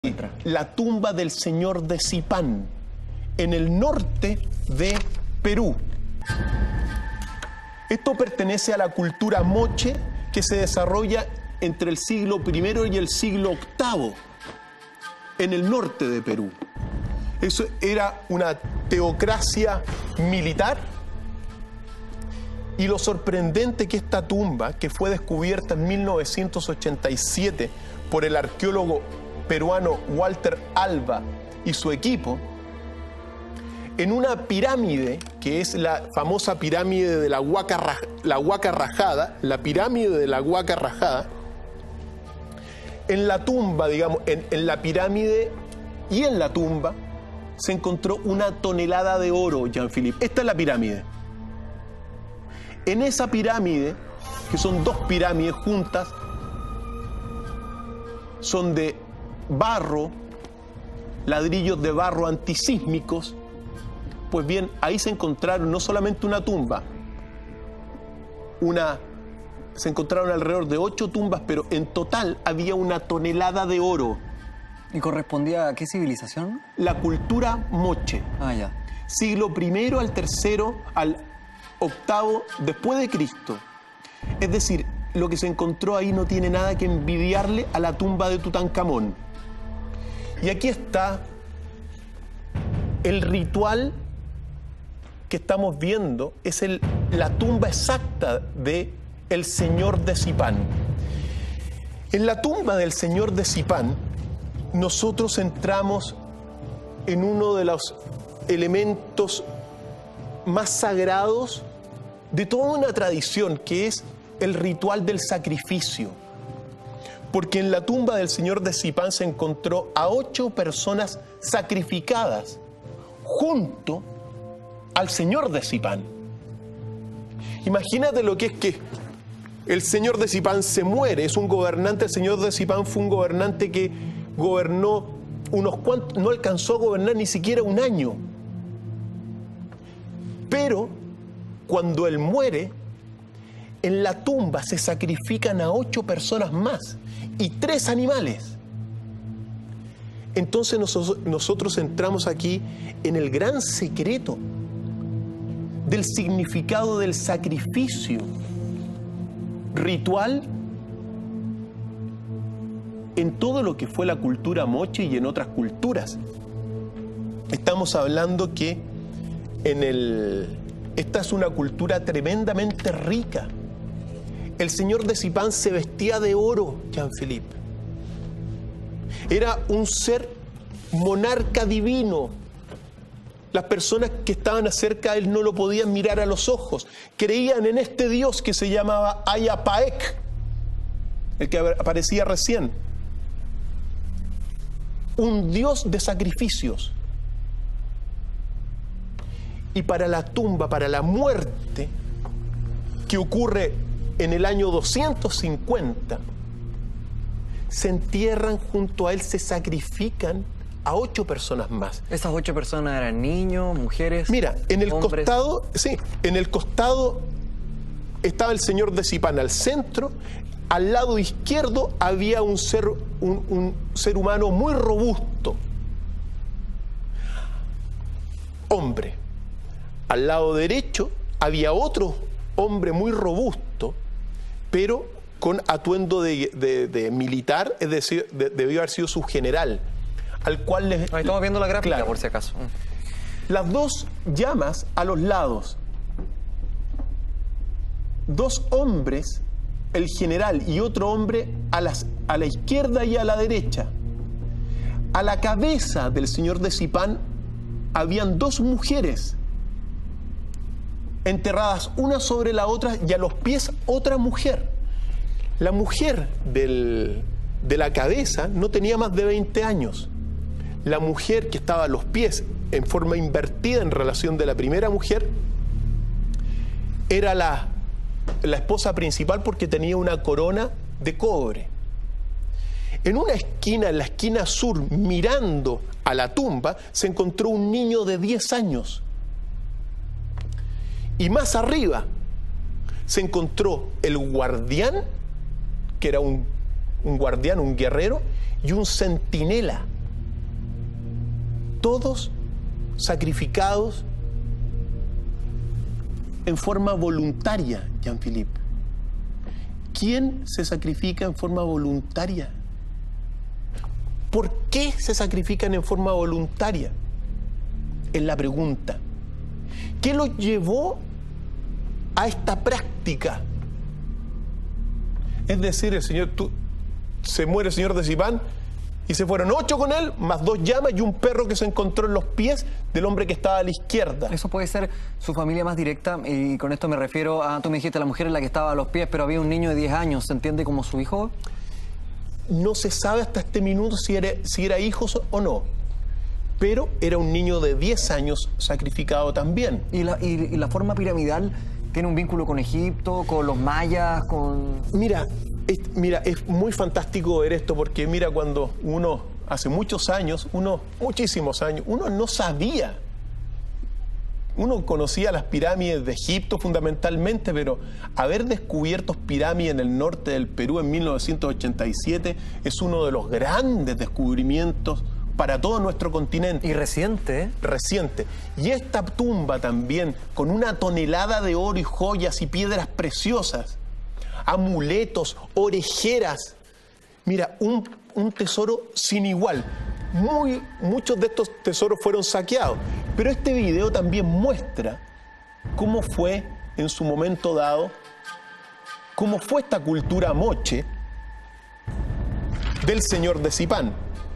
La tumba del señor de Zipán, en el norte de Perú. Esto pertenece a la cultura moche que se desarrolla entre el siglo I y el siglo VIII, en el norte de Perú. Eso era una teocracia militar. Y lo sorprendente que esta tumba, que fue descubierta en 1987 por el arqueólogo peruano Walter Alba y su equipo, en una pirámide, que es la famosa pirámide de la Huaca Rajada, la pirámide de la Huaca Rajada, en la tumba, digamos, en la pirámide y en la tumba, se encontró 1 tonelada de oro, Jean-Philippe. Esta es la pirámide. En esa pirámide, que son 2 pirámides juntas, son de barro, ladrillos de barro antisísmicos. Pues bien, ahí se encontraron no solamente una tumba, se encontraron alrededor de 8 tumbas, pero en total había 1 tonelada de oro. ¿Y correspondía a qué civilización? La cultura moche. Ah, ya. Siglo I al III al VIII después de Cristo. Es decir, lo que se encontró ahí no tiene nada que envidiarle a la tumba de Tutankamón. Y aquí está el ritual que estamos viendo, es la tumba exacta de el señor de Zipán. En la tumba del señor de Zipán, nosotros entramos en uno de los elementos más sagrados de toda una tradición, que es el ritual del sacrificio. Porque en la tumba del señor de Zipán se encontró a 8 personas sacrificadas junto al señor de Zipán. Imagínate lo que es que el señor de Zipán se muere, es un gobernante. El señor de Zipán fue un gobernante que gobernó unos cuantos, no alcanzó a gobernar ni siquiera 1 año. Pero cuando él muere, en la tumba se sacrifican a 8 personas más y 3 animales. Entonces nosotros entramos aquí en el gran secreto del significado del sacrificio ritual en todo lo que fue la cultura moche y en otras culturas. Estamos hablando que esta es una cultura tremendamente rica. El señor de Zipán se vestía de oro, Jean-Philippe. Era un ser monarca divino. Las personas que estaban acerca de él no lo podían mirar a los ojos. Creían en este dios que se llamaba Ayapaec, el que aparecía recién. Un dios de sacrificios. Y para la tumba, para la muerte, que ocurre en el año 250, se entierran junto a él, se sacrifican a 8 personas más. ¿Esas 8 personas eran niños, mujeres? Mira, en el hombres? costado, sí, en el costado estaba el señor de Zipán al centro. Al lado izquierdo había un ser humano muy robusto, hombre. Al lado derecho había otro hombre muy robusto, pero con atuendo de militar, es decir, debió haber sido su general, al cual le... Estamos viendo la gráfica, claro, por si acaso. Las 2 llamas a los lados. 2 hombres, el general y otro hombre a la izquierda y a la derecha. A la cabeza del señor de Zipán habían 2 mujeres enterradas una sobre la otra, y a los pies otra mujer. La mujer de la cabeza no tenía más de 20 años. La mujer que estaba a los pies en forma invertida en relación de la primera mujer era la esposa principal, porque tenía una corona de cobre. En una esquina, en la esquina sur, mirando a la tumba, se encontró un niño de 10 años. Y más arriba se encontró el guardián, que era un guardián, un guerrero, y un centinela. todos sacrificados en forma voluntaria, Jean-Philippe. ¿Quién se sacrifica en forma voluntaria? ¿Por qué se sacrifican en forma voluntaria? Es la pregunta. ¿Qué los llevó a esta práctica? Es decir, se muere el señor de Zipán y se fueron 8 con él, más 2 llamas y un perro que se encontró en los pies del hombre que estaba a la izquierda. Eso puede ser su familia más directa, y con esto me refiero a, tú me dijiste, la mujer en la que estaba a los pies, pero había un niño de 10 años, ¿se entiende como su hijo? No se sabe hasta este minuto si era hijo o no, pero era un niño de 10 años sacrificado también. ¿Y la forma piramidal tiene un vínculo con Egipto, con los mayas, con...? Mira, es muy fantástico ver esto, porque mira, cuando uno, hace muchísimos años, uno no sabía. Uno conocía las pirámides de Egipto fundamentalmente, pero haber descubierto pirámides en el norte del Perú en 1987 es uno de los grandes descubrimientos para todo nuestro continente. Y reciente, ¿eh? Reciente. Y esta tumba también, con 1 tonelada de oro y joyas y piedras preciosas, amuletos, orejeras. Mira, un tesoro sin igual. Muchos de estos tesoros fueron saqueados, pero este video también muestra cómo fue en su momento dado, cómo fue esta cultura moche del señor de Zipán.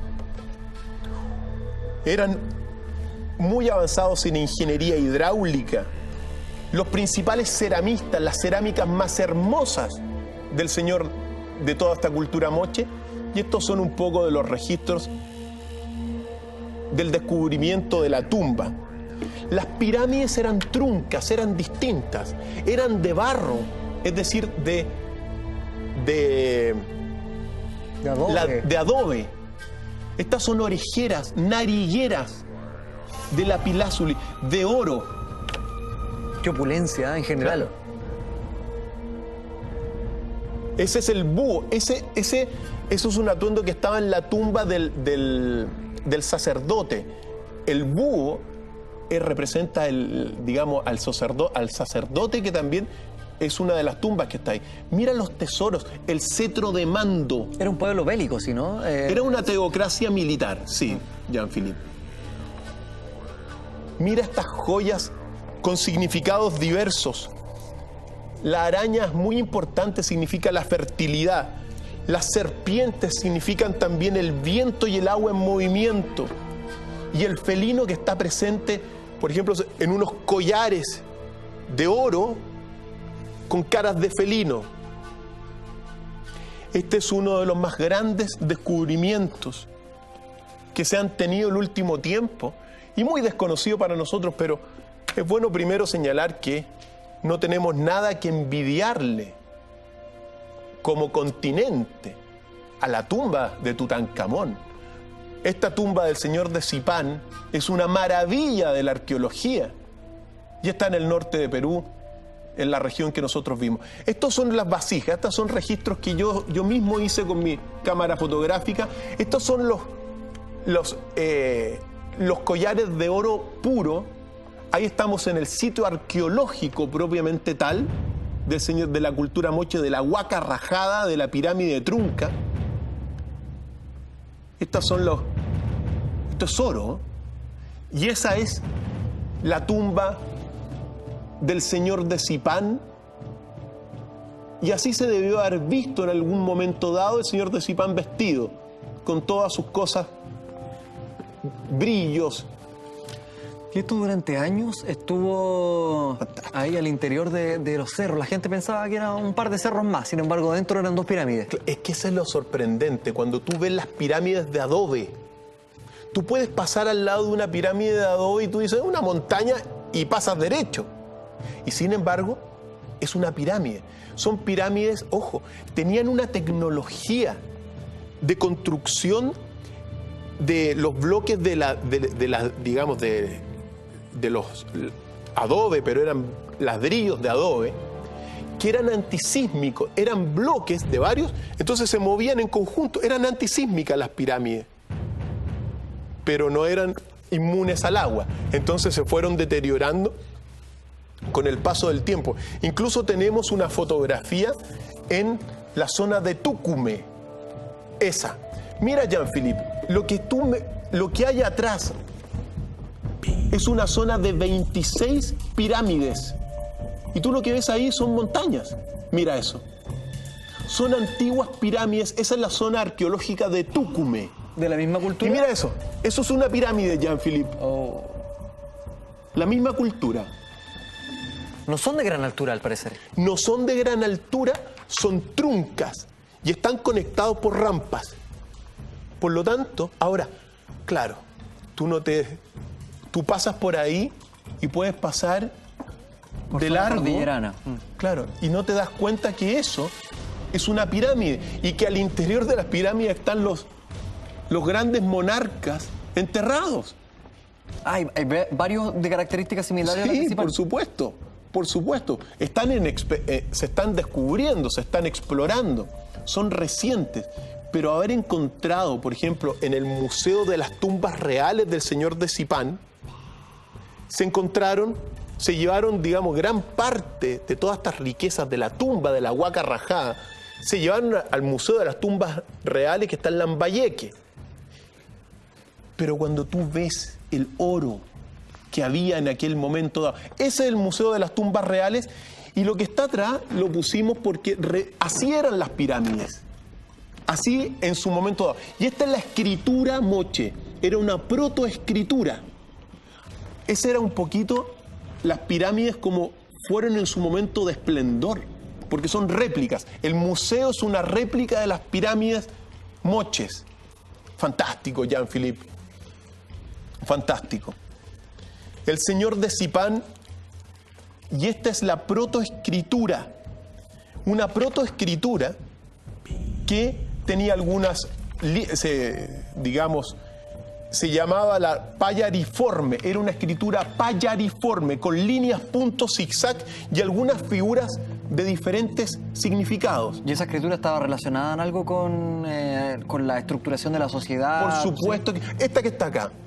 Eran muy avanzados en ingeniería hidráulica, los principales ceramistas, las cerámicas más hermosas del señor de toda esta cultura moche, y estos son un poco de los registros del descubrimiento de la tumba. Las pirámides eran truncas, eran distintas, eran de barro, es decir, de adobe. De adobe. Estas son orejeras, narigueras de lapislázuli, de oro. Qué opulencia, en general. Claro. Ese es el búho, eso es un atuendo que estaba en la tumba del sacerdote. El búho representa al sacerdote, que también es una de las tumbas que está ahí. Mira los tesoros, el cetro de mando. Era un pueblo bélico, ¿sí, no? Era una teocracia militar, sí, Jean-Philippe. Mira estas joyas con significados diversos. La araña es muy importante, significa la fertilidad. Las serpientes significan también el viento y el agua en movimiento. Y el felino que está presente, por ejemplo, en unos collares de oro con caras de felino. Este es uno de los más grandes descubrimientos que se han tenido el último tiempo y muy desconocido para nosotros, pero es bueno primero señalar que no tenemos nada que envidiarle como continente a la tumba de Tutankamón. Esta tumba del señor de Zipán es una maravilla de la arqueología y está en el norte de Perú, en la región que nosotros vimos. Estos son las vasijas, estos son registros que yo mismo hice con mi cámara fotográfica. Estos son los collares de oro puro. Ahí estamos en el sitio arqueológico propiamente tal de la cultura moche, de la Huaca Rajada, de la pirámide de Trunca. Esto es oro, y esa es la tumba del señor de Zipán, y así se debió haber visto en algún momento dado el señor de Zipán vestido, con todas sus cosas, brillos. Y esto durante años estuvo ahí al interior de los cerros. La gente pensaba que eran un par de cerros más, sin embargo dentro eran 2 pirámides. Es que eso es lo sorprendente, cuando tú ves las pirámides de adobe. Tú puedes pasar al lado de una pirámide de adobe y tú dices, una montaña, y pasas derecho. Y sin embargo, es una pirámide. Son pirámides, ojo, tenían una tecnología de construcción de los bloques de los adobe, pero eran ladrillos de adobe, que eran antisísmicos, eran bloques de varios, entonces se movían en conjunto, eran antisísmicas las pirámides, pero no eran inmunes al agua. Entonces se fueron deteriorando con el paso del tiempo. Incluso tenemos una fotografía en la zona de Tucumé. Esa. Mira, Jean-Philippe, lo que hay atrás es una zona de 26 pirámides. Y tú lo que ves ahí son montañas. Mira eso. Son antiguas pirámides. Esa es la zona arqueológica de Tucumé. ¿De la misma cultura? Y mira eso. Eso es una pirámide, Jean-Philippe. Oh. La misma cultura. No son de gran altura, al parecer. No son de gran altura, son truncas y están conectados por rampas. Por lo tanto, ahora, claro, tú pasas por ahí y puedes pasar Por de zona largo. cordillerana. Claro, y no te das cuenta que eso es una pirámide y que al interior de las pirámides están los grandes monarcas enterrados. Hay varios de características similares a la Sí, principal. por supuesto, por supuesto. Se están descubriendo, se están explorando, son recientes. Pero haber encontrado, por ejemplo, en el Museo de las Tumbas Reales del Señor de Zipán, se llevaron, digamos, gran parte de todas estas riquezas de la tumba, de la Huaca Rajada, se llevaron al Museo de las Tumbas Reales que está en Lambayeque. Pero cuando tú ves el oro que había en aquel momento dado, ese es el Museo de las Tumbas Reales, y lo que está atrás lo pusimos porque así eran las pirámides. Así en su momento dado. Y esta es la escritura moche, era una protoescritura. Esa era un poquito las pirámides como fueron en su momento de esplendor, porque son réplicas. El museo es una réplica de las pirámides moches. Fantástico, Jean-Philippe. Fantástico. El Señor de Zipán, y esta es la protoescritura. Una protoescritura que tenía algunas, se llamaba la payariforme, era una escritura payariforme, con líneas, puntos, zigzag y algunas figuras de diferentes significados. ¿Y esa escritura estaba relacionada en algo con la estructuración de la sociedad? Por supuesto, que esta que está acá.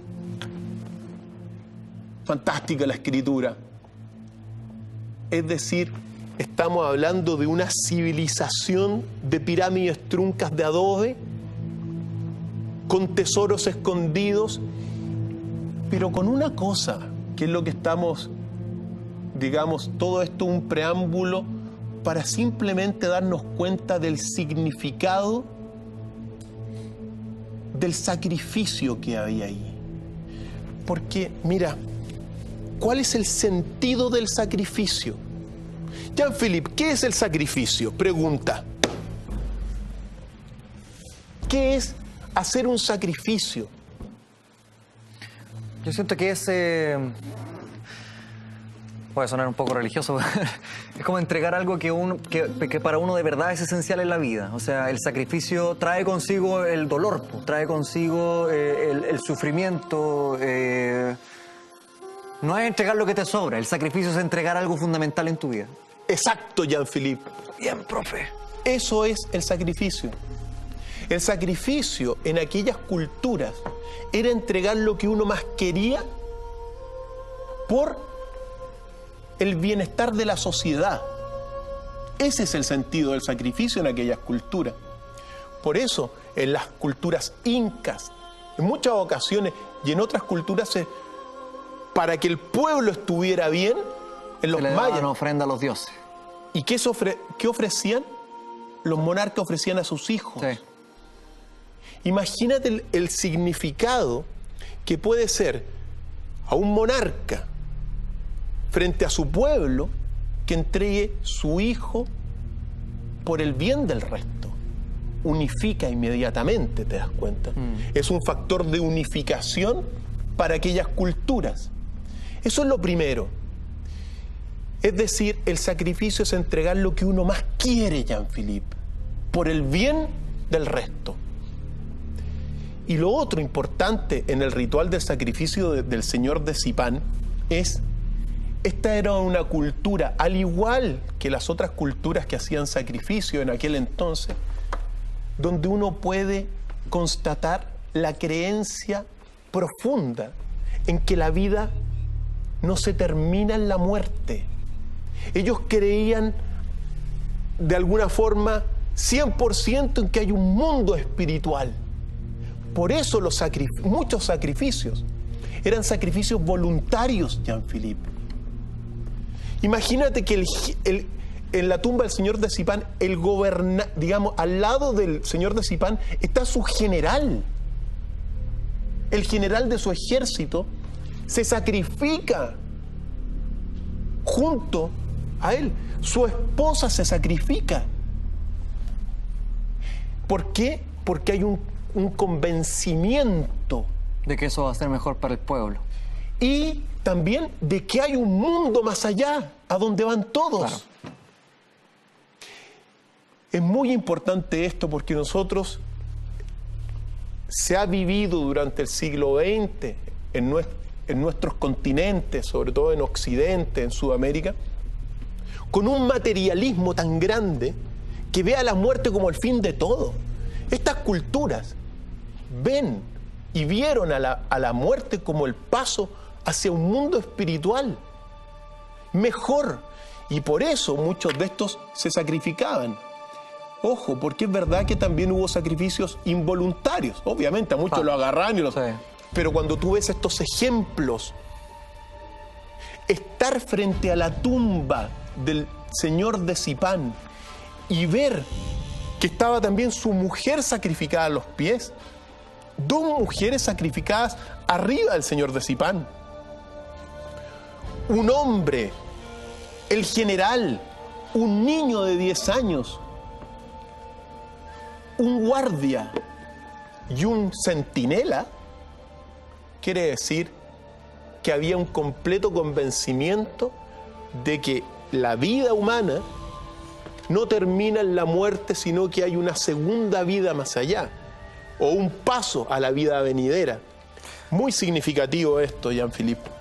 Fantástica la escritura. Es decir, estamos hablando de una civilización de pirámides truncas de adobe, con tesoros escondidos, pero con una cosa, que es lo que estamos, digamos, todo esto un preámbulo para simplemente darnos cuenta del significado del sacrificio que había ahí. Porque, mira, ¿cuál es el sentido del sacrificio? Jean-Philippe, ¿qué es el sacrificio? Pregunta. ¿Qué es hacer un sacrificio? Yo siento que es... puede sonar un poco religioso. Es como entregar algo que para uno de verdad es esencial en la vida. O sea, el sacrificio trae consigo el dolor, trae consigo el sufrimiento. No es entregar lo que te sobra. El sacrificio es entregar algo fundamental en tu vida. Exacto, Jean-Philippe. Bien, profe. Eso es el sacrificio. El sacrificio en aquellas culturas era entregar lo que uno más quería por el bienestar de la sociedad. Ese es el sentido del sacrificio en aquellas culturas. Por eso, en las culturas incas, en muchas ocasiones y en otras culturas, para que el pueblo estuviera bien, en los Se le mayas. daban ofrenda a los dioses. ¿Y qué ofrecían? Los monarcas ofrecían a sus hijos. Sí. Imagínate el significado que puede ser a un monarca frente a su pueblo que entregue su hijo por el bien del resto. Unifica inmediatamente, ¿te das cuenta? Es un factor de unificación para aquellas culturas. Eso es lo primero. Es decir, el sacrificio es entregar lo que uno más quiere, Jean-Philippe, por el bien del resto. Y lo otro importante en el ritual del sacrificio del Señor de Zipán es, esta era una cultura, al igual que las otras culturas que hacían sacrificio en aquel entonces, donde uno puede constatar la creencia profunda en que la vida no se termina en la muerte. Ellos creían de alguna forma 100% en que hay un mundo espiritual. Por eso muchos sacrificios eran sacrificios voluntarios, Jean-Philippe. Imagínate que en la tumba del señor de Sipán, digamos, al lado del señor de Sipán está su general. El general de su ejército se sacrifica junto a él. Su esposa se sacrifica. ¿Por qué? Porque hay un convencimiento. De que eso va a ser mejor para el pueblo. Y también de que hay un mundo más allá, a donde van todos. Claro. Es muy importante esto porque se ha vivido durante el siglo XX en nuestros continentes, sobre todo en Occidente, en Sudamérica, con un materialismo tan grande que ve a la muerte como el fin de todo. Estas culturas ven y vieron a la muerte como el paso hacia un mundo espiritual mejor, y por eso muchos de estos se sacrificaban. Ojo, porque es verdad que también hubo sacrificios involuntarios. Obviamente, a muchos lo agarran y Sí. Pero cuando tú ves estos ejemplos, estar frente a la tumba del señor de Sipán y ver que estaba también su mujer sacrificada a los pies, dos mujeres sacrificadas arriba del señor de Sipán, un hombre, el general, un niño de 10 años, un guardia y un centinela, quiere decir que había un completo convencimiento de que la vida humana no termina en la muerte, sino que hay una segunda vida más allá, o un paso a la vida venidera. Muy significativo esto, Jean-Philippe.